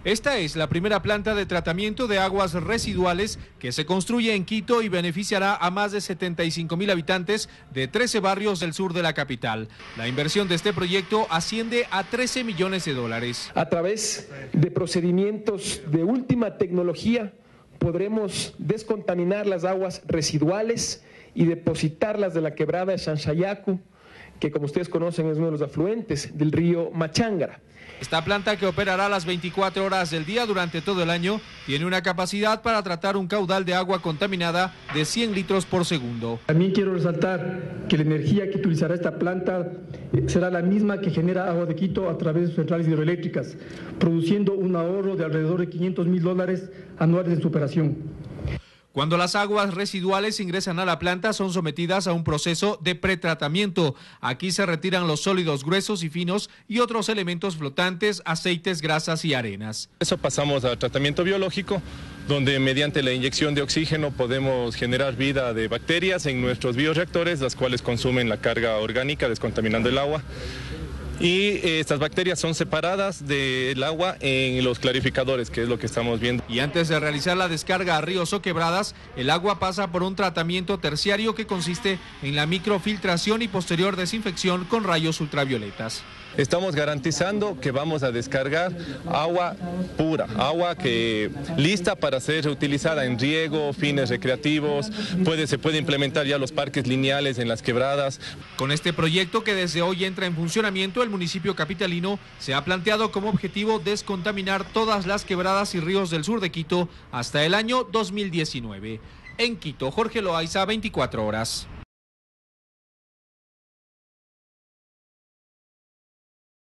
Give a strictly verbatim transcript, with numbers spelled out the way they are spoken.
Esta es la primera planta de tratamiento de aguas residuales que se construye en Quito y beneficiará a más de setenta y cinco mil habitantes de trece barrios del sur de la capital. La inversión de este proyecto asciende a trece millones de dólares. A través de procedimientos de última tecnología podremos descontaminar las aguas residuales y depositarlas de la quebrada de Shanchayacu, que como ustedes conocen es uno de los afluentes del río Machángara. Esta planta, que operará las veinticuatro horas del día durante todo el año, tiene una capacidad para tratar un caudal de agua contaminada de cien litros por segundo. También quiero resaltar que la energía que utilizará esta planta será la misma que genera Agua de Quito a través de sus centrales hidroeléctricas, produciendo un ahorro de alrededor de quinientos mil dólares anuales en su operación. Cuando las aguas residuales ingresan a la planta, son sometidas a un proceso de pretratamiento. Aquí se retiran los sólidos gruesos y finos y otros elementos flotantes, aceites, grasas y arenas. Eso pasamos al tratamiento biológico, donde mediante la inyección de oxígeno podemos generar vida de bacterias en nuestros bioreactores, las cuales consumen la carga orgánica, descontaminando el agua. Y estas bacterias son separadas del agua en los clarificadores, que es lo que estamos viendo. Y antes de realizar la descarga a ríos o quebradas, el agua pasa por un tratamiento terciario que consiste en la microfiltración y posterior desinfección con rayos ultravioletas. Estamos garantizando que vamos a descargar agua pura, agua que lista para ser utilizada en riego, fines recreativos, puede, se puede implementar ya los parques lineales en las quebradas. Con este proyecto, que desde hoy entra en funcionamiento, el municipio capitalino se ha planteado como objetivo descontaminar todas las quebradas y ríos del sur de Quito hasta el año dos mil diecinueve. En Quito, Jorge Loaiza, veinticuatro horas.